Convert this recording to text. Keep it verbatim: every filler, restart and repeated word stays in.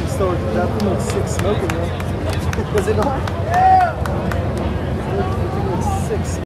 still, that thing looks sick smoking though. Does it not?